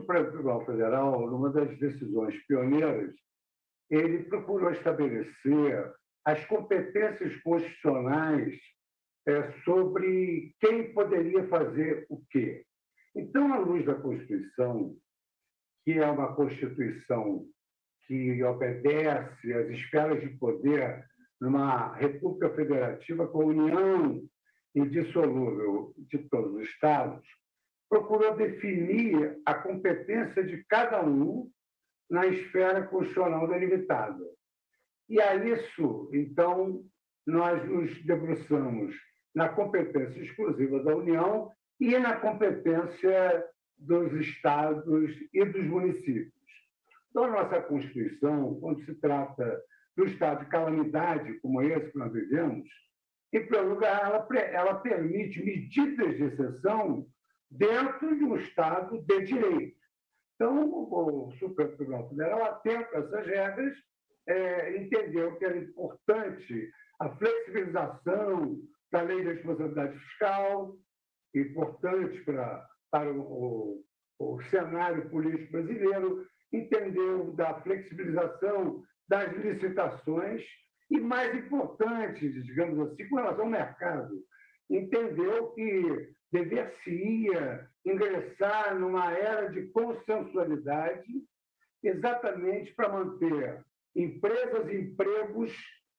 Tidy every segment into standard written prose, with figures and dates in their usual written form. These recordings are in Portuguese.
Supremo Tribunal Federal, numa das decisões pioneiras, ele procurou estabelecer as competências constitucionais sobre quem poderia fazer o quê. Então, à luz da Constituição, que é uma Constituição que obedece às esferas de poder numa República Federativa com a união indissolúvel de todos os Estados, procurou definir a competência de cada um na esfera constitucional delimitada. E a isso, então, nós nos debruçamos na competência exclusiva da União e na competência dos estados e dos municípios. Então, a nossa Constituição, quando se trata do estado de calamidade, como esse que nós vivemos, em primeiro lugar, ela permite medidas de exceção dentro de um estado de direito. Então, o Supremo Tribunal Federal, atento a essas regras, entendeu que era importante a flexibilização da lei de responsabilidade fiscal, importante para o cenário político brasileiro, entendeu da flexibilização das licitações e, mais importante, digamos assim, com relação ao mercado, entendeu que dever-se-ia ingressar numa era de consensualidade exatamente para manter empresas e empregos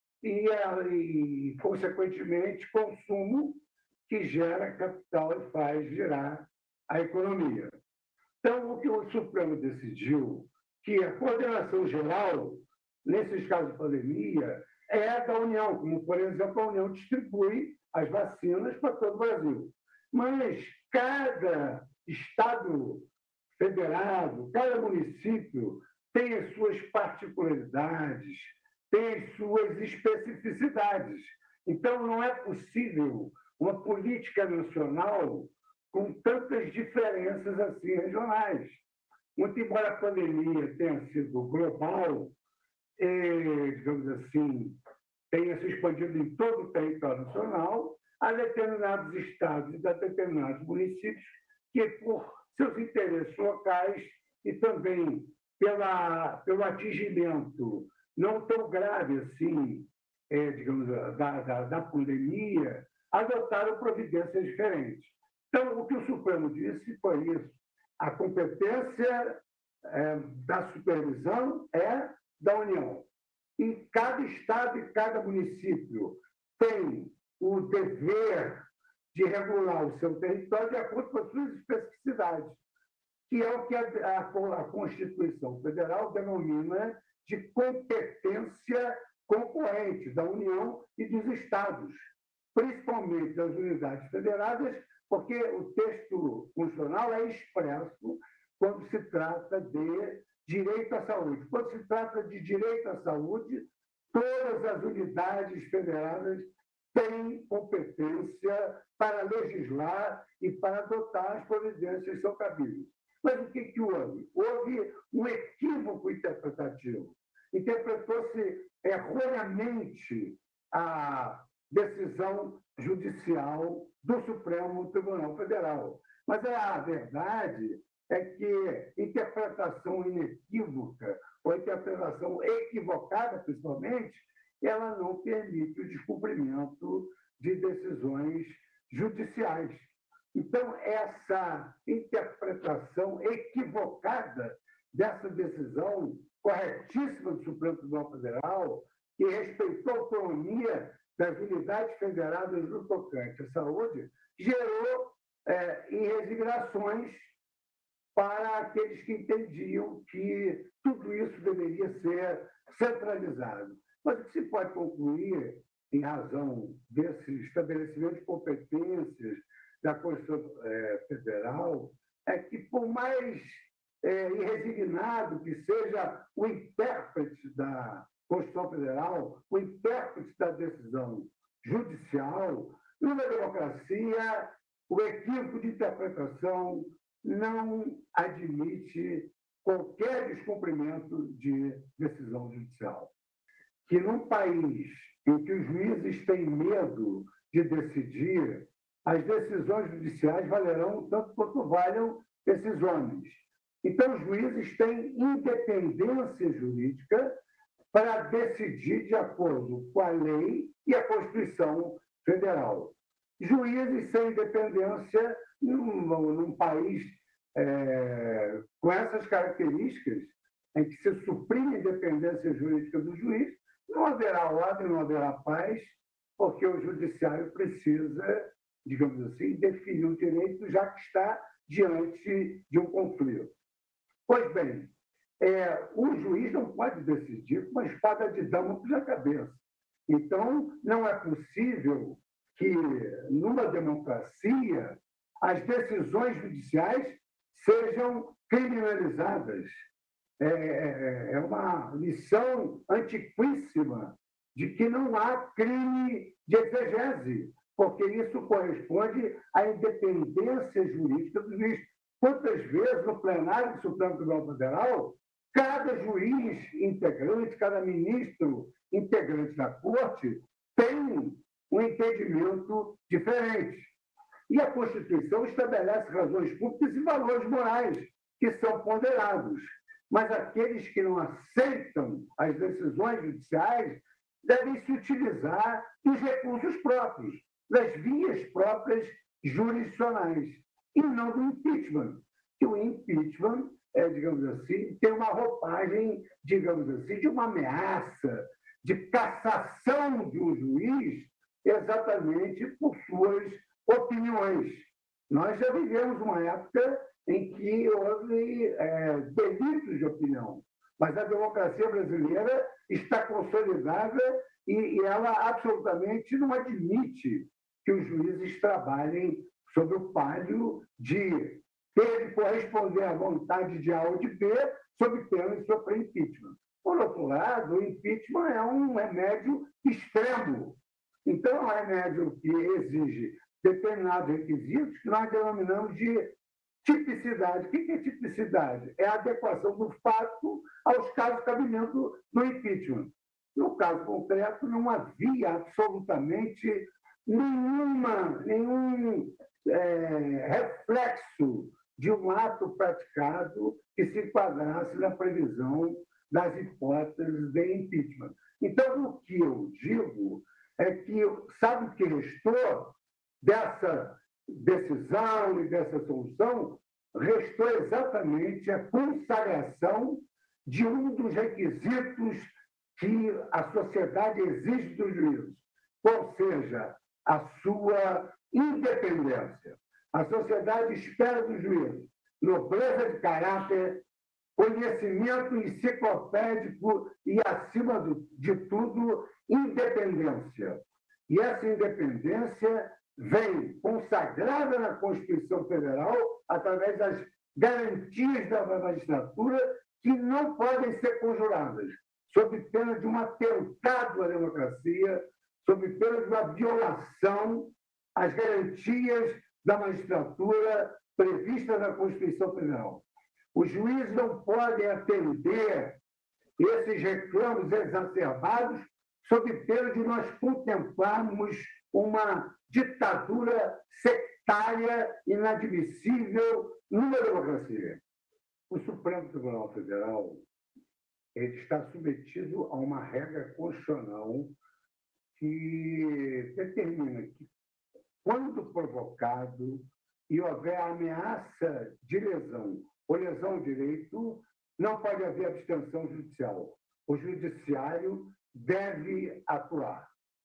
e, consequentemente, consumo que gera capital e faz girar a economia. Então, o que o Supremo decidiu, que a coordenação geral, nesses casos de pandemia, é da União, como, por exemplo, a União distribui as vacinas para todo o Brasil. Mas cada Estado federado, cada município tem as suas particularidades, tem as suas especificidades. Então, não é possível uma política nacional com tantas diferenças assim regionais. Muito embora a pandemia tenha sido global, digamos assim, tenha se expandido em todo o território nacional, há determinados estados e determinados municípios que, por seus interesses locais e também pelo atingimento não tão grave assim, digamos, da pandemia, adotaram providências diferentes. Então, o que o Supremo disse foi isso. A competência da supervisão é da União. E cada estado e cada município tem o dever de regular o seu território de acordo com as suas especificidades, que é o que a Constituição Federal denomina de competência concorrente da União e dos estados, principalmente das unidades federadas, porque o texto constitucional é expresso quando se trata de direito à saúde. Quando se trata de direito à saúde, todas as unidades federadas têm competência para legislar e para adotar as providências que são cabíveis. Mas o que houve? Houve um equívoco interpretativo. Interpretou-se erroneamente a decisão judicial do Supremo Tribunal Federal. Mas a verdade é que interpretação inequívoca ou interpretação equivocada, principalmente, ela não permite o descumprimento de decisões judiciais. Então, essa interpretação equivocada dessa decisão corretíssima do Supremo Tribunal Federal, que respeitou a autonomia das unidades federadas no tocante à saúde, gerou resignações para aqueles que entendiam que tudo isso deveria ser centralizado. Mas o que se pode concluir, em razão desse estabelecimento de competências da Constituição Federal, é que, por mais irresignado que seja o intérprete da Constituição Federal, o intérprete da decisão judicial, numa democracia, o equívoco de interpretação não admite qualquer descumprimento de decisão judicial. Que num país em que os juízes têm medo de decidir, as decisões judiciais valerão tanto quanto valham esses homens. Então, os juízes têm independência jurídica para decidir de acordo com a lei e a Constituição Federal. Juízes sem independência num país com essas características, em que se suprime a independência jurídica do juiz, não haverá ordem, não haverá paz, porque o judiciário precisa, digamos assim, definir o direito, já que está diante de um conflito. Pois bem, o juiz não pode decidir com uma espada de Damocles na cabeça. Então, não é possível que, numa democracia, as decisões judiciais sejam criminalizadas. É uma lição antiquíssima de que não há crime de exegese, porque isso corresponde à independência jurídica do juiz. Quantas vezes no plenário do Supremo Tribunal Federal, cada juiz integrante, cada ministro integrante da corte tem um entendimento diferente. E a Constituição estabelece razões públicas e valores morais que são ponderados. Mas aqueles que não aceitam as decisões judiciais devem se utilizar dos recursos próprios, das vias próprias jurisdicionais, e não do impeachment. Que o impeachment, digamos assim, tem uma roupagem, digamos assim, de uma ameaça, de cassação de um juiz exatamente por suas opiniões. Nós já vivemos uma época em que houve delitos de opinião, mas a democracia brasileira está consolidada e ela absolutamente não admite que os juízes trabalhem sob o palio de ter que corresponder à vontade de A ou de B sob pena de sofrer impeachment. Por outro lado, o impeachment é um remédio extremo. Então, é um remédio que exige determinados requisitos que nós denominamos de tipicidade. O que é tipicidade? É a adequação do fato aos casos de cabimento do impeachment. No caso concreto, não havia absolutamente nenhum reflexo de um ato praticado que se enquadrasse na previsão das hipóteses de impeachment. Então, o que eu digo é que, sabe o que restou dessa decisão e dessa solução? Restou exatamente a consagração de um dos requisitos que a sociedade exige dos juízes, ou seja, a sua independência. A sociedade espera do juízo nobreza de caráter, conhecimento enciclopédico e, acima de tudo, independência. E essa independência vem consagrada na Constituição Federal através das garantias da magistratura que não podem ser conjuradas, sob pena de um atentado à democracia, sob pena de uma violação às garantias da magistratura prevista na Constituição Federal. Os juízes não podem atender esses reclamos exacerbados sob pena de nós contemplarmos uma ditadura sectária inadmissível numa democracia. O Supremo Tribunal Federal ele está submetido a uma regra constitucional que determina que, quando provocado e houver ameaça de lesão ou lesão ao direito, não pode haver abstenção judicial. O judiciário deve atuar.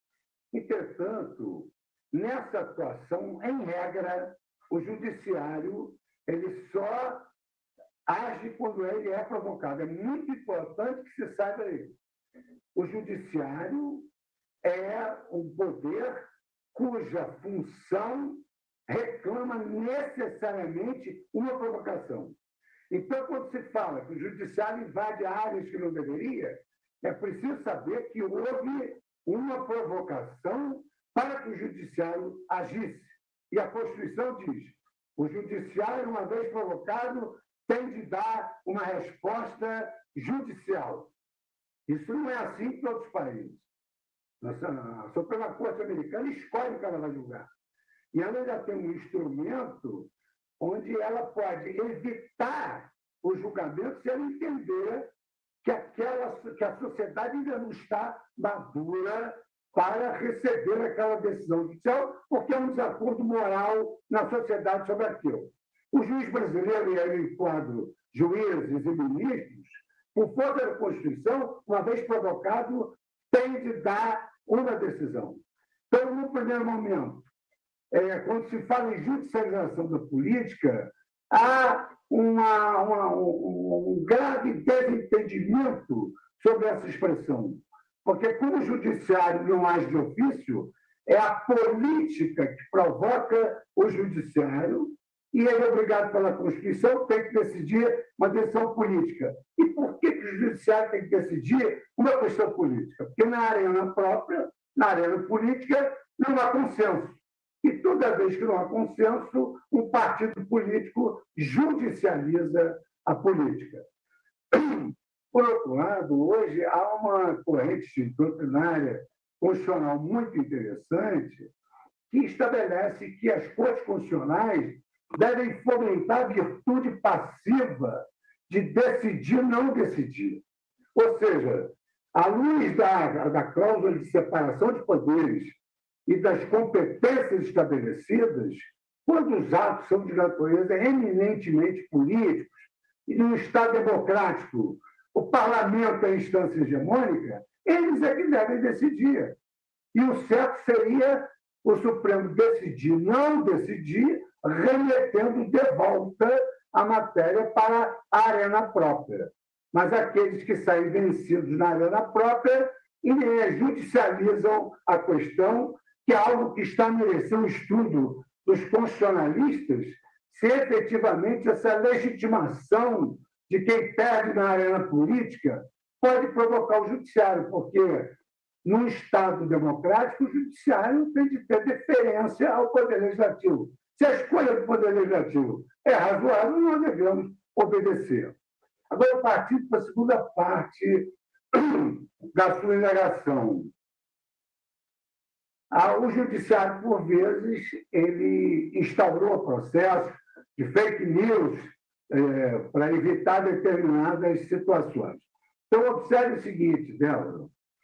Entretanto, nessa atuação, em regra, o judiciário ele só age quando ele é provocado. É muito importante que se saiba isso. O judiciário é um poder cuja função reclama necessariamente uma provocação. Então, quando se fala que o judiciário invade áreas que não deveria, é preciso saber que houve uma provocação para que o judiciário agisse. E a Constituição diz: o judiciário, uma vez provocado, tem de dar uma resposta judicial. Isso não é assim em todos os países. A Suprema Corte Americana escolhe o que ela vai julgar. E ela já tem um instrumento onde ela pode evitar o julgamento se ela entender que a sociedade ainda não está madura para receber aquela decisão judicial, porque é um desacordo moral na sociedade sobre aquilo. O juiz brasileiro, e aí eu enquadro juízes e ministros, por força da Constituição, uma vez provocado, tem de dar uma decisão. Então, no primeiro momento, quando se fala em judicialização da política, há um grave desentendimento sobre essa expressão. Porque, como o judiciário não age de ofício, é a política que provoca o judiciário e ele é obrigado pela Constituição, tem que decidir uma decisão política. E por que o judiciário tem que decidir uma questão política? Porque na arena própria, na arena política, não há consenso. E toda vez que não há consenso, um partido político judicializa a política. Por outro lado, hoje há uma corrente doutrinária constitucional muito interessante que estabelece que as cortes constitucionais devem fomentar a virtude passiva de decidir não decidir. Ou seja, à luz da cláusula de separação de poderes e das competências estabelecidas, quando os atos são de natureza eminentemente políticos, e num Estado democrático, o parlamento é a instância hegemônica, eles é que devem decidir. E o certo seria o Supremo decidir, não decidir, remetendo de volta a matéria para a arena própria. Mas aqueles que saem vencidos na arena própria judicializam a questão, que é algo que está a merecer um estudo dos constitucionalistas, se efetivamente essa legitimação de quem perde na arena política pode provocar o judiciário, porque num Estado democrático, o judiciário tem de ter deferência ao Poder Legislativo. Se a escolha do Poder Legislativo é razoável, nós devemos obedecer. Agora, partindo para a segunda parte da sua indagação. O judiciário, por vezes, ele instaurou processos de fake news para evitar determinadas situações. Então, observe o seguinte, Débora.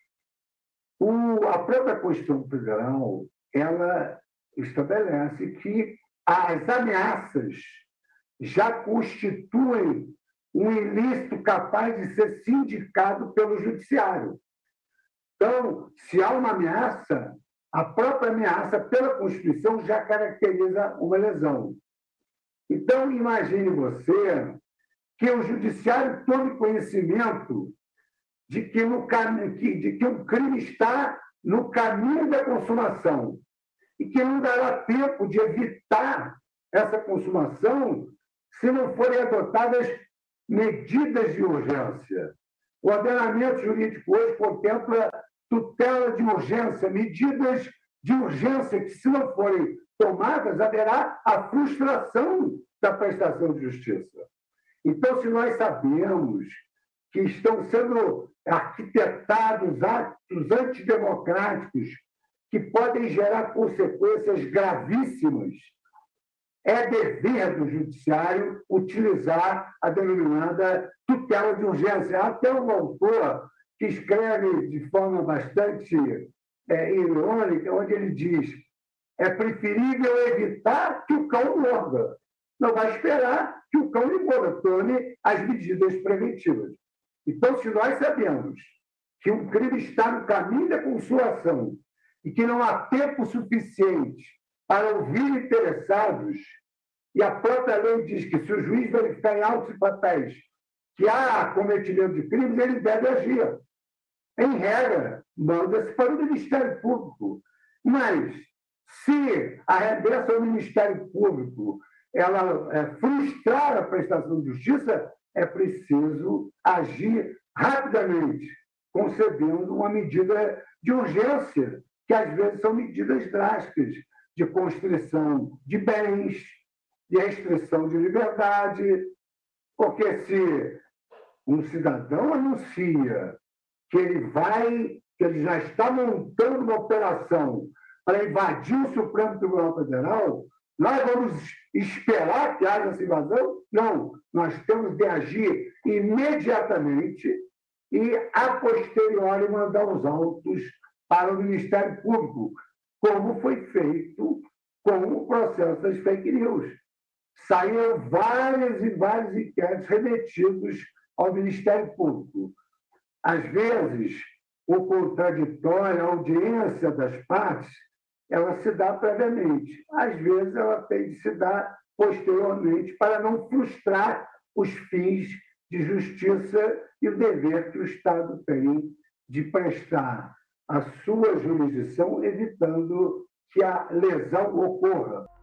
A própria Constituição Federal ela estabelece que as ameaças já constituem um ilícito capaz de ser sindicado pelo judiciário. Então, se há uma ameaça, a própria ameaça, pela Constituição, já caracteriza uma lesão. Então, imagine você que o judiciário tome conhecimento de que um crime está no caminho da consumação e que não dará tempo de evitar essa consumação se não forem adotadas medidas de urgência. O ordenamento jurídico hoje contempla tutela de urgência, medidas de urgência que, se não forem tomadas, haverá a frustração da prestação de justiça. Então, se nós sabemos que estão sendo arquitetados atos antidemocráticos que podem gerar consequências gravíssimas, é dever do judiciário utilizar a denominada tutela de urgência. Há até um autor que escreve de forma bastante irônica, onde ele diz: é preferível evitar que o cão morda. Não vai esperar que o cão lhe morda, tome as medidas preventivas. Então, se nós sabemos que um crime está no caminho da consumação e que não há tempo suficiente para ouvir interessados, e a própria lei diz que, se o juiz verificar em autos e papéis que há cometimento de crimes, ele deve agir. Em regra, manda-se para o Ministério Público. Mas, se a remessa ao Ministério Público ela frustrar a prestação de justiça, é preciso agir rapidamente, concedendo uma medida de urgência, que às vezes são medidas drásticas, de constrição de bens, de restrição de liberdade, porque se um cidadão anuncia que ele já está montando uma operação para invadir o Supremo Tribunal Federal, Nós vamos esperar que haja essa invasão? Não. Nós temos de agir imediatamente e, a posteriori, mandar os autos para o Ministério Público, como foi feito com o processo das fake news. Saíram vários e vários inquéritos remetidos ao Ministério Público. Às vezes, o contraditório, a audiência das partes, ela se dá previamente. Às vezes, ela tem de se dar posteriormente para não frustrar os fins de justiça e o dever que o Estado tem de prestar a sua jurisdição, evitando que a lesão ocorra.